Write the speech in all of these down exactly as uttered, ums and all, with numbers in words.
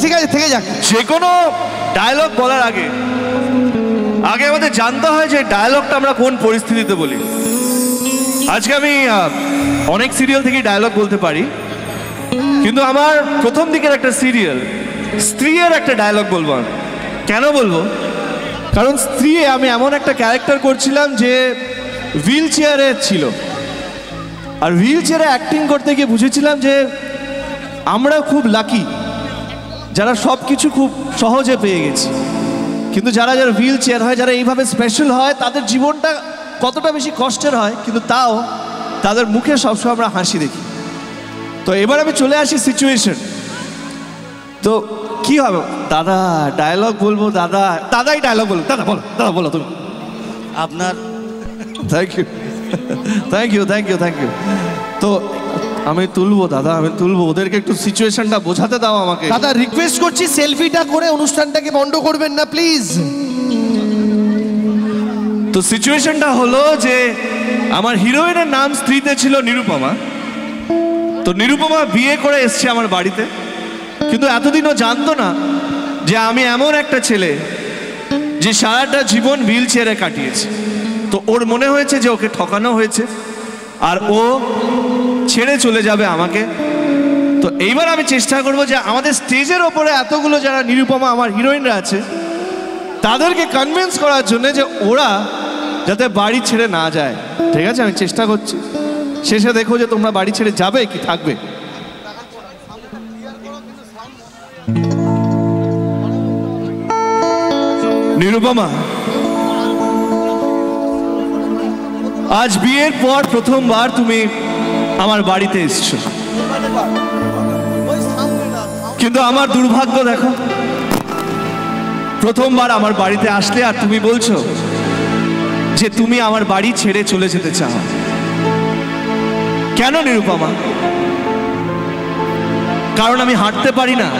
ঠিক আছে থেকে যাক। যে কোনো ডায়লগ বলার আগে আগে আমাদের জানতে হয় যে ডায়লগটা আমরা কোন পরিস্থিতিতে বলি। আজকে আমি অনেক সিরিয়াল থেকে ডায়লগ বলতে পারি, কিন্তু আমার প্রথম দিকের একটা সিরিয়াল স্ত্রীর একটা ডায়লগ বলবো। কেন বলবো? কারণ স্ত্রী আমি এমন একটা ক্যারেক্টার করছিলাম যে হুইল চেয়ারে ছিল, আর হুইল চেয়ারে অ্যাক্টিং করতে গিয়ে বুঝেছিলাম যে আমরা খুব লাকি যারা সব কিছু খুব সহজে পেয়ে গেছি, কিন্তু যারা যারা হুইল চেয়ার হয়, যারা এইভাবে স্পেশাল হয়, তাদের জীবনটা কতটা বেশি কষ্টের হয়, কিন্তু তাও তাদের মুখে সবসময় আমরা হাসি দেখি। তো এবার আমি চলে আসি সিচুয়েশন। তো কি হবে দাদা, ডায়লগ বলবো দাদা, দাদাই ডায়লগ বলবো। দাদা বলো, দাদা বলো তুমি। আপনার thank you thank you thank you thank you তো আমি তুলবো দাদা, আমি তুলবো। ওদেরকে একটু সিচুয়েশনটা বোঝাতে দাও আমাকে। দাদা রিকোয়েস্ট করছি সেলফিটা করে অনুষ্ঠানটাকে বন্ধ করবেন না প্লিজ। তো সিচুয়েশনটা হলো যে আমার হিরোইনের নাম স্ত্রীতে ছিল নিরুপমা। তো নিরুপমা বিয়ে করে এসছে আমার বাড়িতে, কিন্তু এতদিনও জানতো না যে আমি এমন একটা ছেলে যে সারাটা জীবন হুইল চেয়ারে কাটিয়েছে। তো ওর মনে হয়েছে যে ওকে ঠকানো হয়েছে আর ও ছেড়ে চলে যাবে আমাকে। তো এইবার আমি চেষ্টা করব যে আমাদের স্টেজের ওপরে এতগুলো যারা নিরুপমা আমার হিরোইনরা আছে তাদেরকে কনভিন্স করার জন্য যে ওরা যাতে বাড়ি ছেড়ে না যায়। ঠিক আছে, আমি চেষ্টা করছি। শেষে দেখো যে তোমরা বাড়ি ছেড়ে যাবে কি থাকবে। নিরুপমা, আজ বিয়ের পর প্রথমবার তুমি আমার বাড়িতে এসছো, কিন্তু আমার দুর্ভাগ্য দেখো, প্রথমবার আমার বাড়িতে আসলে আর তুমি বলছো যে তুমি আমার বাড়ি ছেড়ে চলে যেতে চাও। কেন নিরুপমা? কারণ আমি হাঁটতে পারি না।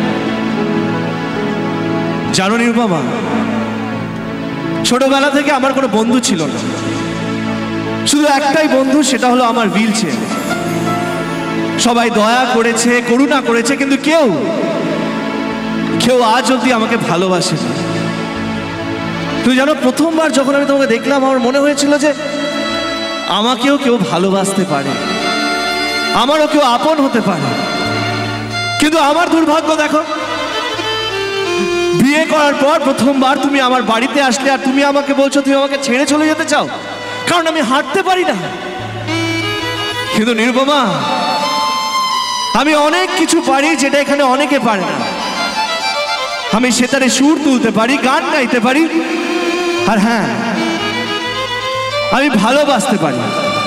জানো নিরুপমা, ছোটবেলা থেকে আমার কোনো বন্ধু ছিল না, শুধু একটাই বন্ধু, সেটা হলো আমার হুইল চেয়ার। সবাই দয়া করেছে, করুণা করেছে, কিন্তু কেউ কেউ আজ অবধি আমাকে ভালোবাসে না। তুই জানো, প্রথমবার যখন আমি তোমাকে দেখলাম আমার মনে হয়েছিল যে আমাকেও কেউ ভালোবাসতে পারে, আমারও কেউ আপন হতে পারে। কিন্তু আমার দুর্ভাগ্য দেখো, বিয়ে করার পর প্রথমবার তুমি আমার বাড়িতে আসলে আর তুমি আমাকে বলছো তুমি আমাকে ছেড়ে চলে যেতে চাও কারণ আমি হাঁটতে পারি না। কিন্তু নিরুপমা, আমি অনেক কিছু পারি যেটা এখানে অনেকে পারে না। আমি সেতারে সুর তুলতে পারি, গান গাইতে পারি, আর হ্যাঁ, আমি ভালোবাসতে পারি।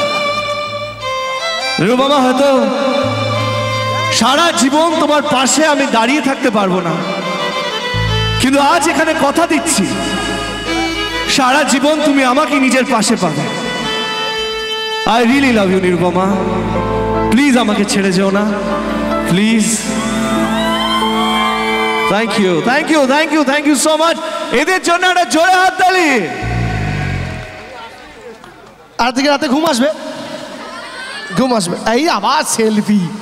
নিরুপমা, হয়তো সারা জীবন তোমার পাশে আমি দাঁড়িয়ে থাকতে পারবো না, কিন্তু আজ এখানে কথা দিচ্ছি সারা জীবন তুমি আমাকে নিজের পাশে পাবে। I really love you Nirupama, please আমাকে ছেড়ে যেও না, please. Thank you thank you thank you thank you so much. এদের জন্য একটা জোরে হাততালি। আর থেকে রাতে ঘুম আসবে, ঘুম আসবে। এই আবার সেলফি।